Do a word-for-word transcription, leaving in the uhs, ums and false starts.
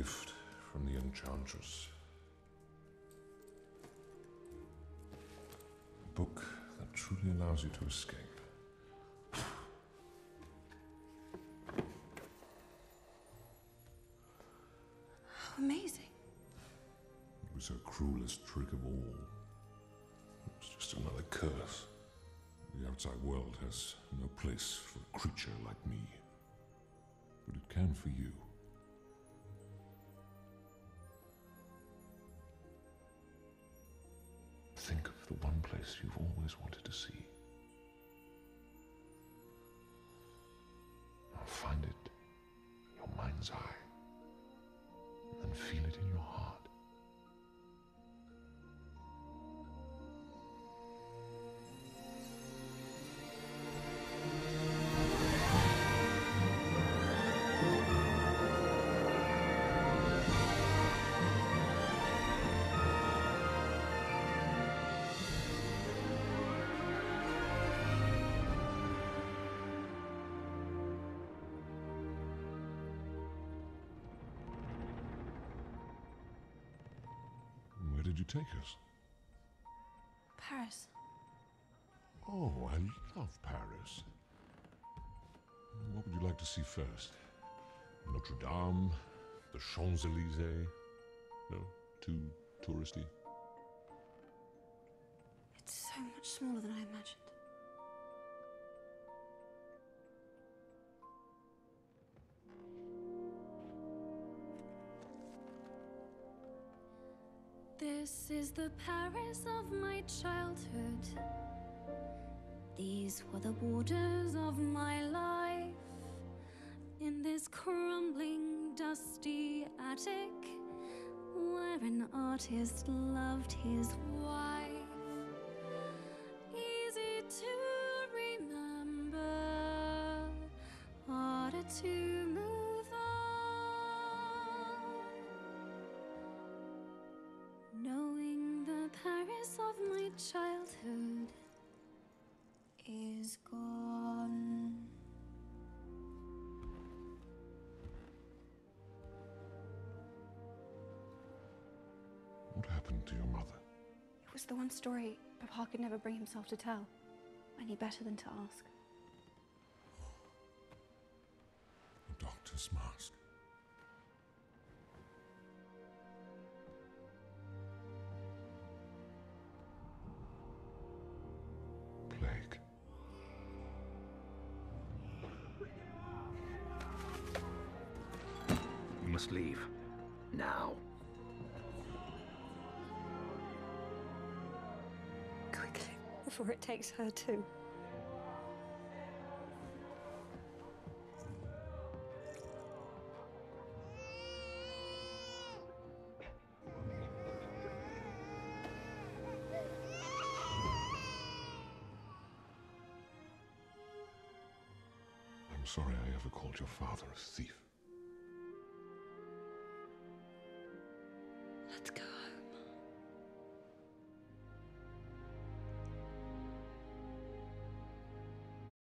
gift from the enchantress. A book that truly allows you to escape. How amazing. It was her cruelest trick of all. It was just another curse. The outside world has no place for a creature like me. But it can for you. Think of the one place you've always wanted to see. Now find it in your mind's eye, and then feel it in your heart. Where did you take us? Paris. Oh, I love Paris. What would you like to see first? Notre Dame? The Champs-Élysées? No? Too touristy? It's so much smaller than I imagined. This is the Paris of my childhood. These were the borders of my life. In this crumbling, dusty attic, where an artist loved his wife. Easy to remember, harder to move on. Knowing the Paris of my childhood is gone. What happened to your mother? It was the one story Papa could never bring himself to tell. I knew better than to ask. A doctor's mask. Plague. You must leave. Now. Quickly, before it takes her too. I'm sorry I ever called your father a thief.